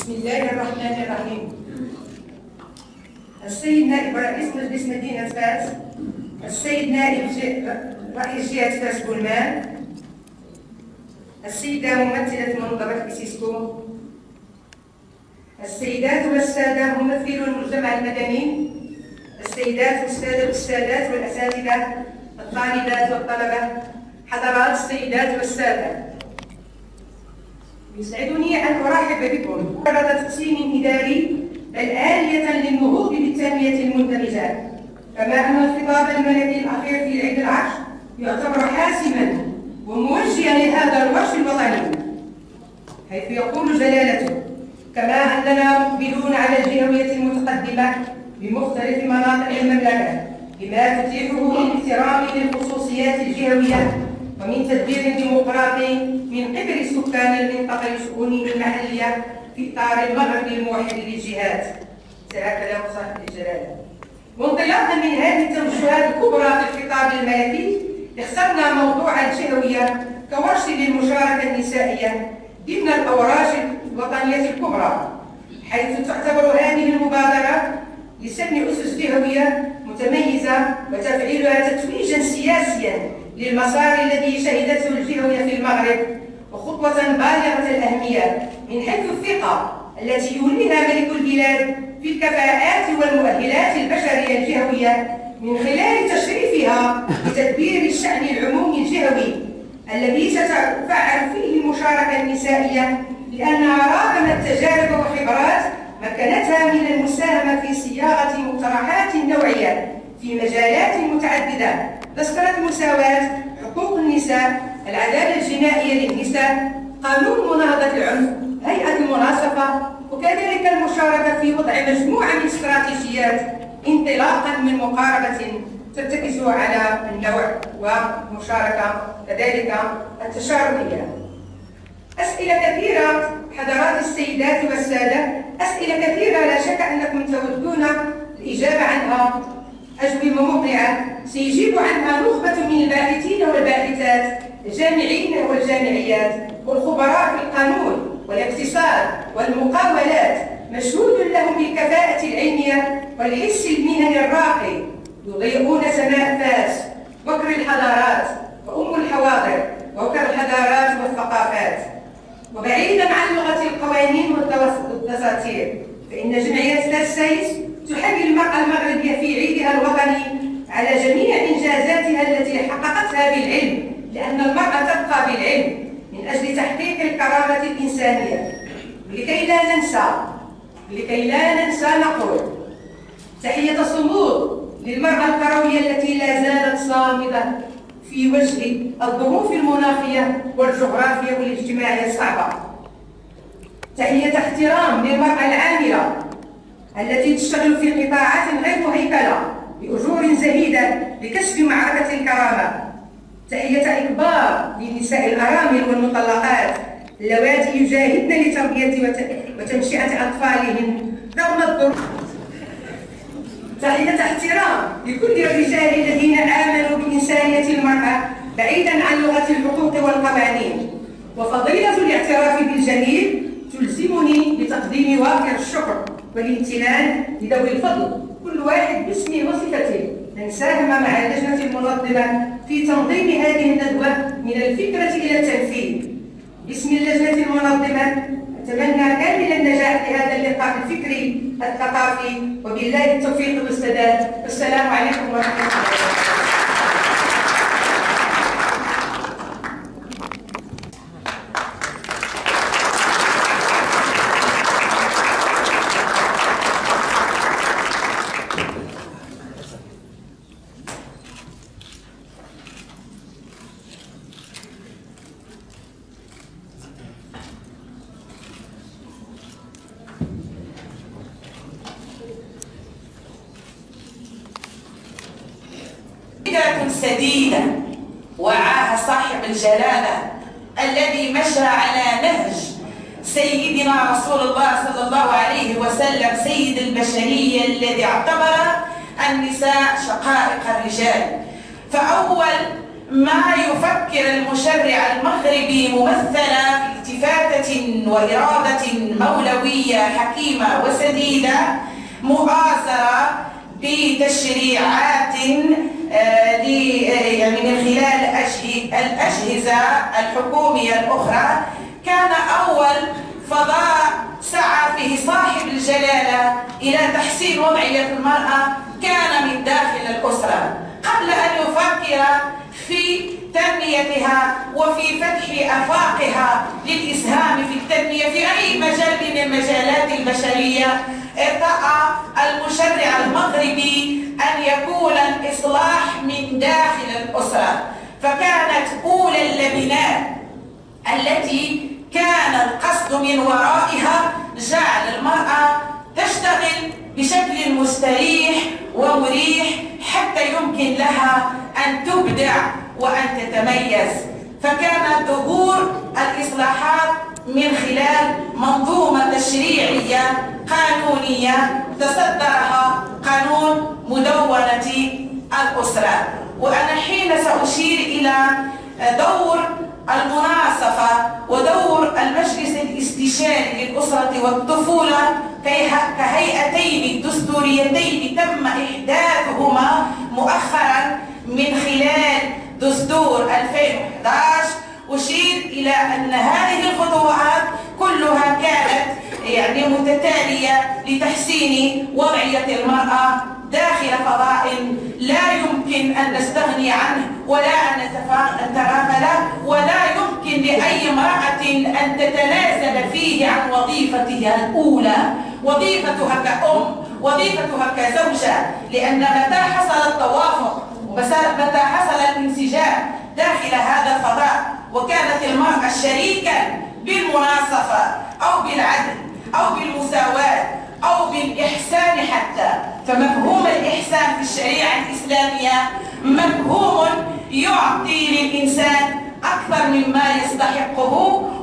بسم الله الرحمن الرحيم. السيد نائب رئيس مجلس مدينة فاس، السيد نائب رئيس جهة فاس بولمان، السيدة ممثلة منظمة إسيسكو، السيدات والسادة ممثلو المجتمع المدني، السيدات والأستاذات والأساتذة، الطالبات والطلبة، حضرات السيدات والسادة، يسعدني أن أرحب بكم بعد تقسيم إداري آلية للنهوض بالتنمية المندمجة، كما أن الخطاب الملكي الأخير في عيد العرش يعتبر حاسما وموجها لهذا الوحش الوطني، حيث يقول جلالته: كما أننا مقبلون على الجهوية المتقدمة بمختلف مناطق المملكة بما تتيحه من احترام للخصوصيات الجهوية ومن تدبير ديمقراطي من قبل سكان المنطقة لشؤونهم المحلية في إطار المغرب الموحد للجهات. انتهى كلام صاحب الجلالة. وانطلاقا من هذه التوجهات الكبرى في الخطاب الملكي، اخترنا موضوع الجهوية كورش للمشاركة النسائية ضمن الأوراش الوطنية الكبرى، حيث تعتبر هذه المبادرة لسن أسس جهوية متميزة وتفعيلها تتويجا سياسيا للمسار الذي شهدته الجهوية في المغرب، وخطوة بالغة الأهمية من حيث الثقة التي يوليها ملك البلاد في الكفاءات والمؤهلات البشرية الجهوية من خلال تشريفها لتدبير الشأن العمومي الجهوي الذي ستفعل فيه المشاركة النسائية، لأنها راغمت تجارب وخبرات مكنتها من المساهمة في صياغة مقترحات نوعية في مجالات متعددة تذكرت المساواة، حقوق النساء، العدالة الجنائية للنساء، قانون مناهضة العنف، هيئة المناصفة، وكذلك المشاركة في وضع مجموعة من استراتيجيات انطلاقا من مقاربة ترتكز على النوع ومشاركة كذلك التشاركية. أسئلة كثيرة حضرات السيدات والسادة، أسئلة كثيرة لا شك أنكم تودون الإجابة عنها، أجوبة مقنعة سيجيب عنها نخبة من الباحثين والباحثات، الجامعين والجامعيات، والخبراء في القانون والاقتصاد والمقاولات، مشهود لهم بالكفاءة العلمية والحس المهني الراقي، يضيئون سماء فاس، وكر الحضارات وأم الحواضر ووكر الحضارات والثقافات. وبعيدا عن لغة القوانين والدساتير، فإن جمعية فاس سيس تحيي المرأة المغربية في عيدها الوطني على جميع إنجازاتها التي حققتها بالعلم، لأن المرأة تبقى بالعلم من أجل تحقيق الكرامة الإنسانية. لكي لا ننسى نقول تحية صمود للمرأة الكروية التي لا زالت صامدة في وجه الظروف المناخية والجغرافية والاجتماعية الصعبة. تحية احترام للمرأة العاملة التي تشتغل في قطاعات غير مهيكلة بأجور زهيدة لكسب معركة الكرامة. تحية إكبار للنساء الأرامل والمطلقات اللواتي يجاهدن لتربية وتنشئة أطفالهن رغم الظروف. تحية احترام لكل الرجال الذين آمنوا بإنسانية المرأة بعيدا عن لغة الحقوق والقوانين. وفضيلة الاعتراف بالجميل تلزمني بتقديم وافر الشكر والامتنان لذوي الفضل كل واحد باسمه وصفته من ساهم مع اللجنة المنظمة في تنظيم هذه الندوة من الفكرة إلى التنفيذ. باسم اللجنة المنظمة أتمنى كامل النجاح لهذا اللقاء الفكري الثقافي، وبالله التوفيق والسداد، والسلام عليكم ورحمة الله وبركاته. سديدة وعاها صاحب الجلالة الذي مشى على نهج سيدنا رسول الله صلى الله عليه وسلم سيد البشرية، الذي اعتبر النساء شقائق الرجال. فأول ما يفكر المشرع المغربي ممثلا في إفادة وإرادة مولوية حكيمة وسديدة مؤازرة بتشريعات يعني من خلال الأجهزة الحكومية الأخرى، كان أول فضاء سعى فيه صاحب الجلالة إلى تحسين وضعية المرأة كان من داخل الأسرة، قبل أن يفكر في تنميتها وفي فتح آفاقها للإسهام في التنمية في أي مجال من المجالات البشرية. ارتأى المشرع المغربي أن يكون الإصلاح من داخل الأسرة، فكانت أولى اللبنات التي كان القصد من ورائها جعل المرأة تشتغل بشكل مستريح ومريح حتى يمكن لها أن تبدع وأن تتميز. فكانت ظهور الإصلاحات من خلال منظومة تشريعية قانونية تصدرها قانون مدونة الأسرة. وأنا حين سأشير إلى دور المناصفة ودور المجلس الاستشاري للأسرة والطفولة كهيئتين دستوريتين تم إحداثهما مؤخرا من خلال دستور 2011، أشير إلى أن هذه الخطوات كلها كانت يعني متتالية لتحسين وضعية المرأة داخل فضاء لا يمكن أن نستغني عنه ولا أن نتغافله، ولا يمكن لأي امرأة أن تتنازل فيه عن وظيفتها الأولى، وظيفتها كأم، وظيفتها كزوجة. لأن متى حصل التوافق ومتى حصل الانسجام داخل هذا الفضاء وكانت المرأة شريكا بالمناصفة أو بالعدل أو بالمساواة أو بالإحسان حتى، فمفهوم الإحسان في الشريعة الإسلامية مفهوم يعطي للإنسان أكثر مما يستحقه،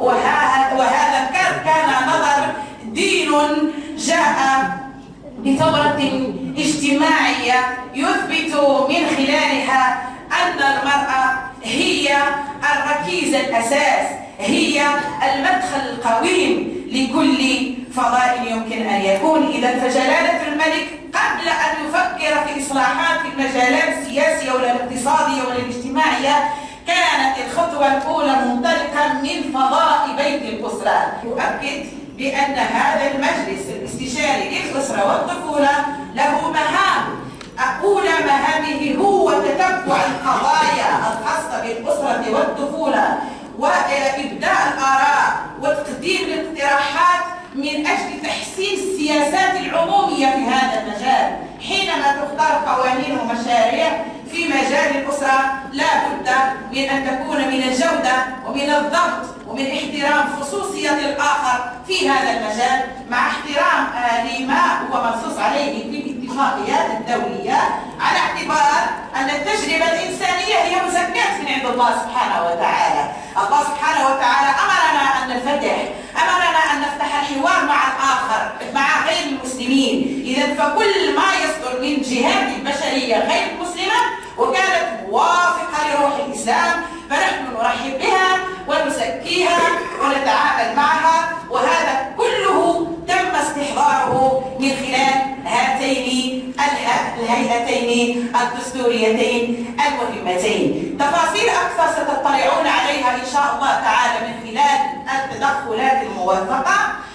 وهذا كان نظر دين جاء بثورة اجتماعية يثبت من خلالها أن المرأة هي الركيزة الأساس، هي المدخل القويم لكل فضاء يمكن أن يكون. إذا فجلالة الملك قبل أن يفكر في إصلاحات في المجالات السياسية ولا الاقتصادية ولا الاجتماعية كانت الخطوة الأولى منطلقة من فضاء بيت الأسرة. يؤكد بأن هذا المجلس الاستشاري للأسرة والطفولة له مهام، أولى مهامه هو تتبع القضايا الخاصة بالأسرة والطفولة وإبداء الآراء وتقديم الاقتراحات من أجل تحسين السياسات العمومية في هذا المجال. حينما تختار قوانين ومشاريع في مجال الأسرة لا بد من أن تكون من الجودة ومن الضبط ومن احترام خصوصية الآخر في هذا المجال، مع احترام لما هو منصوص عليه في الاتفاقيات الدولية، على اعتبار أن التجربة الإنسانية هي مزكاة من عند الله سبحانه وتعالى. الله سبحانه وتعالى أمرنا أن ننفتح، أمرنا أن نفتح الحوار مع الآخر مع غير المسلمين. إذا فكل ما يصدر من جهات البشرية غير المسلمة وكانت موافقة لروح الإسلام فنحن نرحب بها ونزكيها ونتعامل معها، وهذا كله تم استحضاره من خلال هاتين الهيئتين الدستوريتين المهمتين. تفاصيل أكثر ستطلعون عليها إن شاء الله تعالى من خلال التدخلات الموثقة.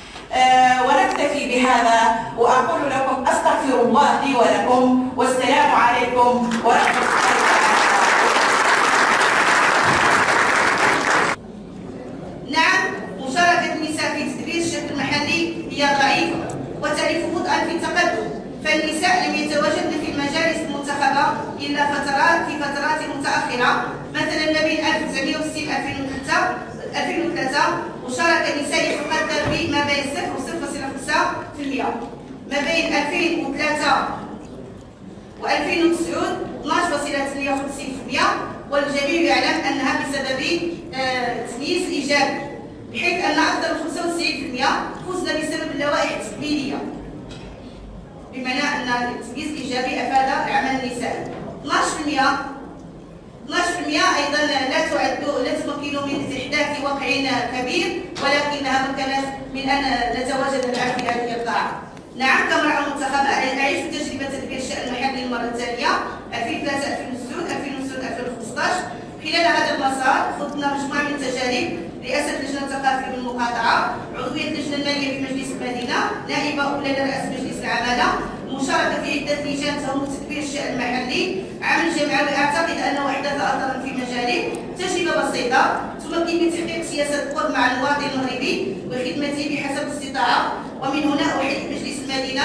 ونكتفي بهذا وأقول لكم أستغفر الله لي ولكم، والسلام عليكم ورحمة الله وبركاته. نعم، مشاركة النساء في تدبير الشكل المحلي هي ضعيفة وتعرف بطئا في التقدم، فالنساء لم يتواجدن في المجالس المنتخبة إلا في فترات متأخرة. مثلا ما بين 1960 2003 وشارك النساء يتقدم بما بين 0 و 0.05%. ما بين 2003 و 2009 12.58%، والجميع يعلم أنها بسبب تمييز إيجابي، بحيث أن أكثر من 95% فزنا بسبب اللوائح التكميلية، بمعنى أن التمييز الإيجابي أفاد العمل النسائي. 12% أيضا لا تمكن من إحداث واقع كبير ولكنها مكنت من أن نتواجد الآن في هذه القاعة. نعم كامرأة منتخبة أعيش تجربة تدبير الشأن المحلي للمرة الثانية 2003 2006 2009 2015. خلال هذا المسار خضنا مجموعة من التجارب: رئاسة اللجنة الثقافية بالمقاطعة، عضوية اللجنة المالية في مجلس المدينة، نائبة أولى لرئاسة مجلس العمالة، مشاركة في عدة لجان تهم تدبير الشأن المحلي، عمل جمعوي أعتقد أنه أحدث أثرا في مجاله. تجربة بسيطة تمكن من تحقيق سياسة القرب مع المواطن المغربي وخدمته بحسب الاستطاعة. ومن هنا أحيي مجلس المدينة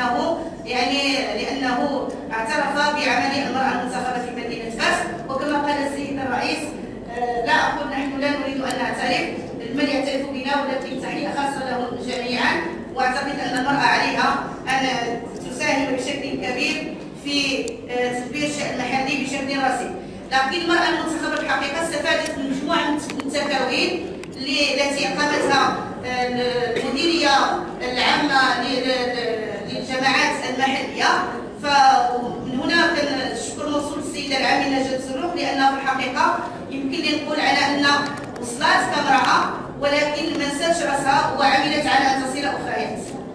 لأنه اعترف بعمل المرأة المنتخبة في مدينة فاس. وكما قال السيد الرئيس، لا أقول نحن لا نريد أن نعترف، من يعترف بنا، ولكن تحية خاصة لهم جميعا. واعتقد أن المرأة عليها أن تساهم بشكل كبير في تدبير الشأن المحلي بشكل رسمي. لكن المرأة المنتخبة الحقيقة استفادت من مجموعة من التكوين التي قامتها المديرية العامة للجماعات المحلية. فمن هنا كان الشكر موصول للسيدة العاملة نجاة الزروق، لأنها في الحقيقة يمكن لي نقول على أن وصلت كامرأة ولكن ما نساتش راسها وعملت على أن تصل أخريات.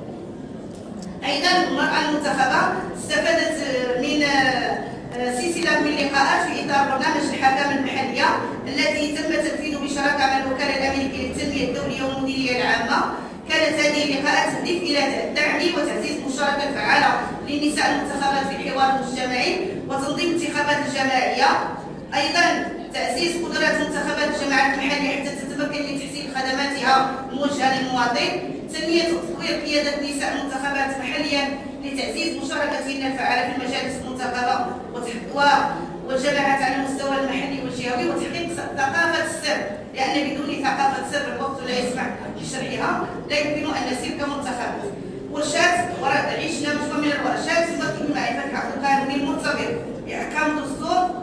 أيضا المرأة المنتخبة استفادت من سلسلة من اللقاءات في إطار برنامج الحكام المحلية التي تم تنفيذه بشراكة مع الوكالة الأمريكية للتنمية الدولية والمديرية العامة. كانت هذه اللقاءات تهدف إلى دعم وتعزيز المشاركة الفعالة للنساء المنتخبات في الحوار المجتمعي وتنظيم الانتخابات الجماعية. أيضا تعزيز قدرات منتخبات الجماعات المحلية حتى تتمكن من تحسين خدماتها الموجهة للمواطن. تنمية وتطوير قيادة النساء المنتخبات محليا لتعزيز مشاركتهن الفعالة في المجالس المنتخبة والجماعات على المستوى المحلي والجهوي، وتحقيق ثقافة السر، لأن بدون ثقافة سر الوقت لا يسمح لشرحها لا يمكن أن نسير كمنتخبات. ورشات عشنا مجموعة من الورشات تمكن معرفة الحق القانوني المرتبط بأحكام الدستور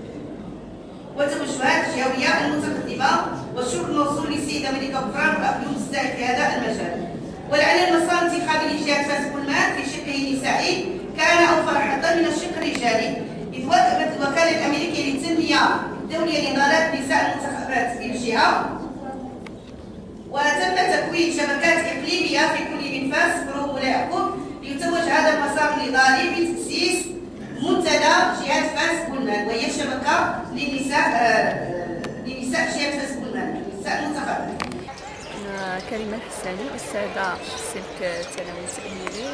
وتوجهات الجهوية المتقدمة. والشكر موصول للسيدة ملكة بكران والأخ مستعد في هذا المجال. ولعل المسار الانتخابي لجهة فاس بولمان في شقه النسائي كان أوفر حظا من الشق الرجالي، إذ وافقت الوكالة الأمريكية للتنمية الدولية لإدارات النساء المنتخبات بالجهة، وتم تكوين شبكات إقليمية في كل من فاس بروب ولا يعقوب ليتوج هذا المسار النضالي بتأسيس منتدى جهة فاس بولمان، وهي شبكة لنساء جهة فاس بولمان، النساء المنتخبات. أنا كريمة الحساني، أستاذة سلك الثانوي التأهيلي.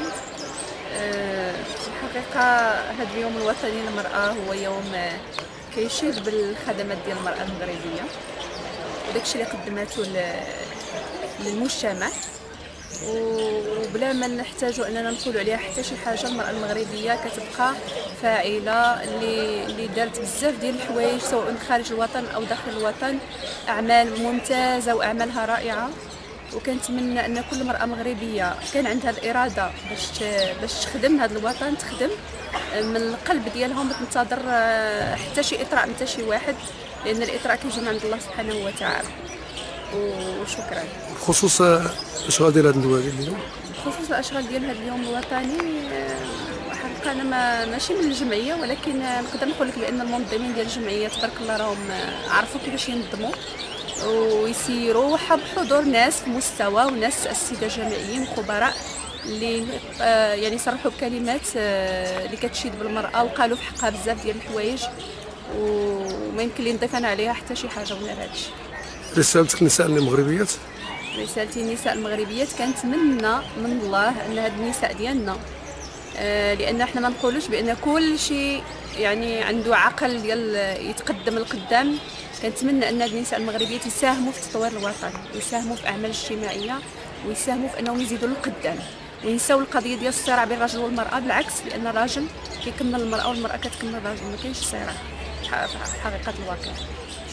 الحقيقة هذا اليوم الوطني للمرأة هو يوم كيشيد بالخدمات ديال المرأة المغربية وداكشي اللي قدمته للمجتمع، وبلا ما نحتاجوا اننا نقولوا عليها حتى شي حاجه. المراه المغربيه كتبقى فاعله اللي دارت بزاف ديال الحوايج سواء خارج الوطن او داخل الوطن، اعمال ممتازه واعمالها رائعه. وكنتمنى ان كل مراه مغربيه كان عندها الاراده باش تخدم هذا الوطن، تخدم من القلب ديالها وما تنتظر حتى شي اطراء من حتى شي واحد، لان الاطراء كيجي من عند الله سبحانه وتعالى. وشكرا. بخصوص الاشغال ديال هذا اليوم، بخصوص الاشغال ديال هذا اليوم الوطني، حقيقه انا ماشي من الجمعيه، ولكن نقدر نقول لك بان المنظمين ديال الجمعيه تبارك الله راهم عرفوا كيفاش ينظموا ويسيروا بحضور ناس في مستوى وناس الساده جامعيين خبراء اللي يعني صرحوا بكلمات اللي كتشيد بالمراه وقالوا في حقها بزاف ديال الحوايج، وما يمكن لي نضيف انا عليها حتى شي حاجه من هادشي. رسالتك للنساء المغربيات؟ رسالتي للنساء المغربيات كنتمنى من الله ان هاد النساء ديالنا، لان احنا ما نقولوش بان كل شيء يعني عنده عقل ديال يتقدم لقدام. كنتمنى ان هاد النساء المغربيات يساهموا في تطوير الوطن، ويساهموا في اعمال اجتماعيه، ويساهموا في انهم يزيدوا للقدام، وينساو القضيه ديال الصراع بين الرجل والمراه. بالعكس، لان الراجل كيكمل المراه والمراه كتكمل الراجل، ما كاينش صراع في حقيقه الواقع.